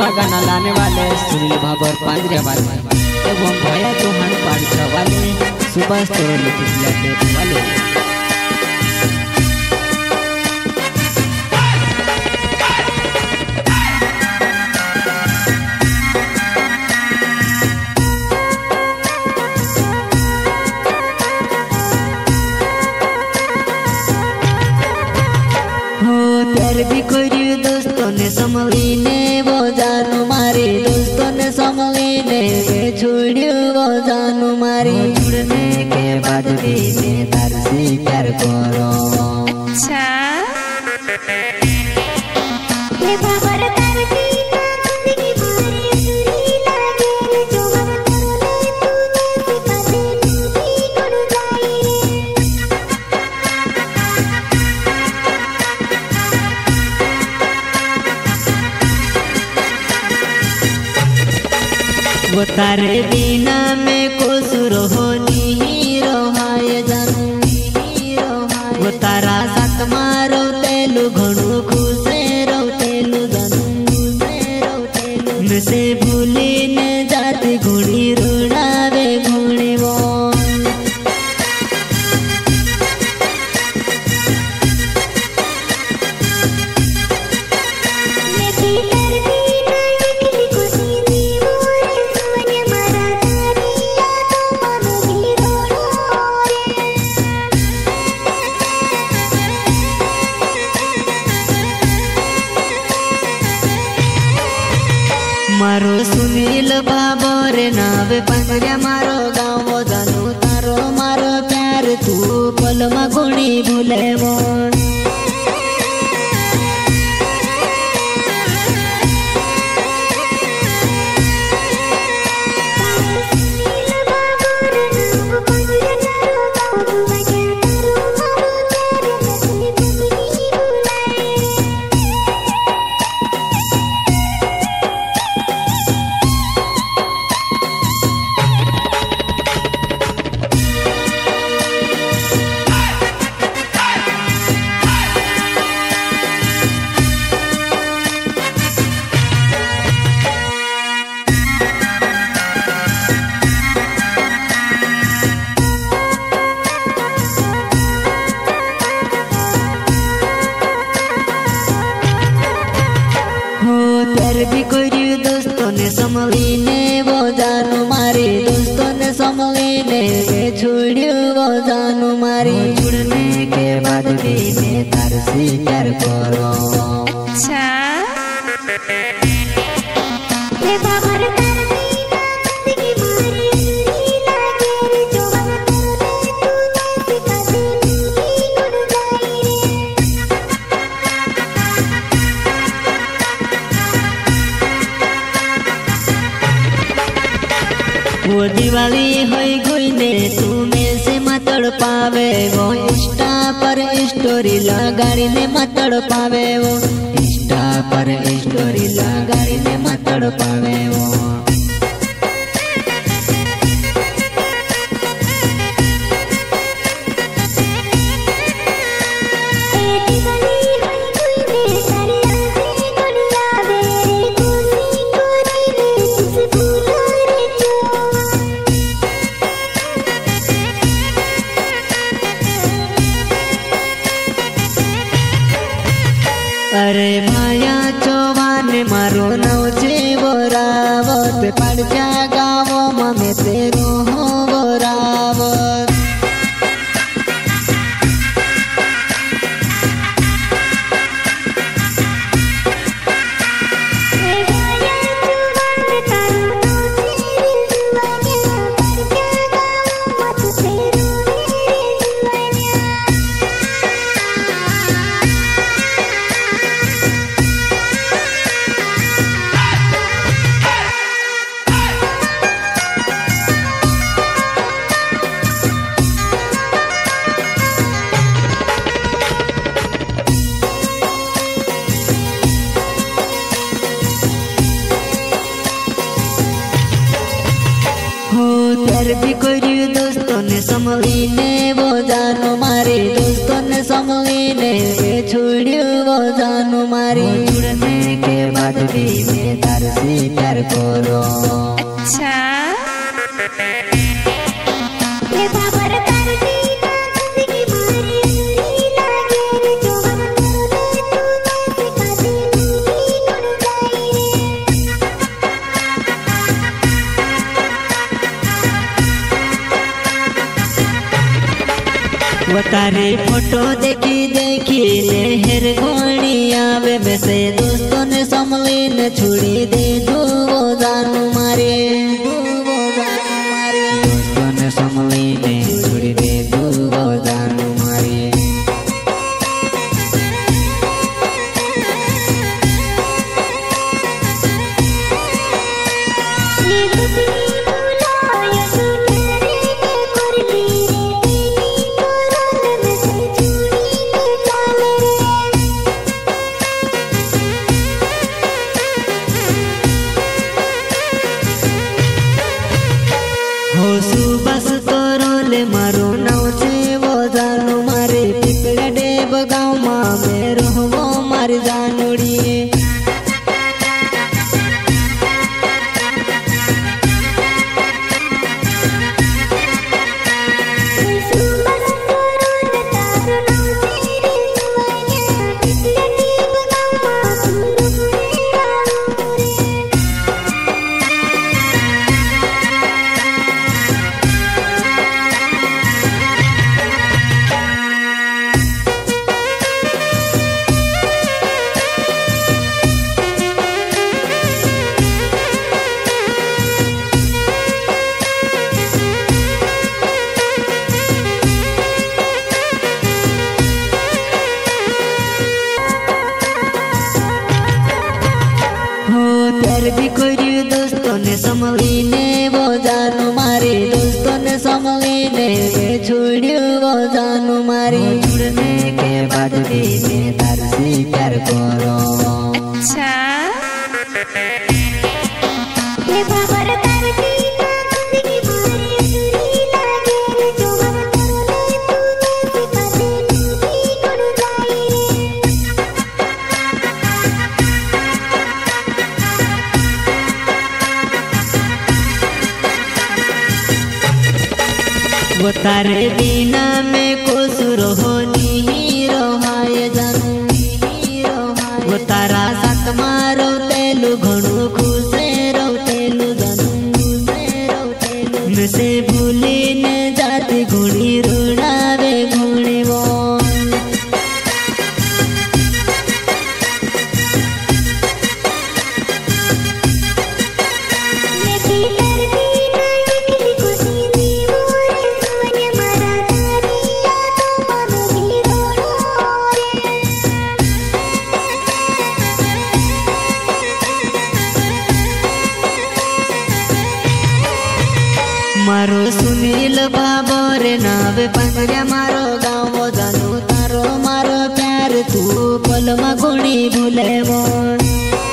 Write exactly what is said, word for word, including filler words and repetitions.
नवा गाना लाने वाले सुनील भाबर पांजरे वाले एवं भैया चौहान पांचरा वाले सुभाष तोरल वाले। प्यार भी कोई दोस्तों ने संभली ने वो जानू मारी, दोस्तों ने संभली ने वे छोड़ियो वो जानू मारी। जुड़ने के बाद भी मैं तार से प्यार करो। अच्छा ये बाबर तार की जिंदगी मारी अधूरी लागे, जो मन करो ले तू जैसे पासे तू भी गुड़ जाए। वो तारे बिना में कोसुर होनी रोहाय जानू वो तारा साथ मारो तेलु घणु खुशे रो तेलु जानू मैं से भूली न जाती घुड़ी रुड़ावे घुड़ी वो। मारो सुनील बाबर नाव पंजरा मारो गाँव जानू तारो मारो प्यार तू पल मा गुणी भूले वो। प्यार भी कोई दोस्तों ने संभली ने वो जानू मारी, दोस्तों ने संभली ने वे छोड़ियो वो जानू मारी। जुड़ने के बाद भी मैं तार से प्यार करो। अच्छा ये बाबर तार की जिंदगी मारी अधूरी लागे, जो मन करो ले तू जैसे पासे तू भी गुड़ जाए। वो दिवाली होई गई ने तू में से मतड़ पावे वो इंस्टा पर स्टोरी लगाड़ी ने मतड़ पावे वो इंस्टा पर स्टोरी लगाड़ी ने मतड़ पावे वो। अरे भाया चौहान मारो नव छे वो रावत पड़चा गाँव में तेरो हो वो रावत। प्यार भी कोई दोस्तों ने संभली ने वो जानू मारी, दोस्तों ने संभलीने वे छोड़ियो वो जानू मारी। जुड़ने के बाद भी मैं तार से प्यार करो। अच्छा ये बाबर तार बिना जिंदगी मारी अधूरी लागे रे। जो हम करो तू जैसे कभी नहीं गुड़ जाई रे। वो तारे फोटो देखी देखी ले हेर घोड़ी आवे में से दोस्तों ने संभली ने छोड़ी दे दो वो जानू मारे। दोस्तों ने संभली ने छोड़ी दे दो वो जानू मारे। ये दुखी बुलाया सुनरे के करली रे। तेरी कोरल में से चूड़ी ले चाले रे। हो सुबस तोरोले मारो नाव से वो जानू मारे। पिपले डेब गाँव माँ में रोहबो मार जानूड़ी। सुबह सुरोल तारो नाव तेरे जुआया। पिपले टीप गाँव सुर हुए आलू रे। हो प्यार भी करियो दोस्तों ने संभलीने वो जानू मारे। दोस्तों ने संभलीने वे छोड़ियो वो जानू मारे। जुड़ने के बाद भी मैं तार से प्यार करो। अच्छा ये बाबर तार बिना जिंदगी मारी अधूरी लागे रे। जो हम करो तू जैसे कभी नहीं गुड़ जाई रे। वो तारे बिना में कोसुर हो नी रोहाय जानू। वो तारा साथ मारो तेलु घणु खुशे रो तेलु जानू। में से भूली ने जाती घुड़ी रुड़ावे घुड़ी वो। मैं भी तार बिना एकली खुशी जीवो रे। सोने मारा तारी यादों में भी रोड़ो रे। मारो सुनील बाबर नावे पंजरा मारो गाँव वो जानू। तारो मारो प्यार तू पल में घुड़ी भूले वो।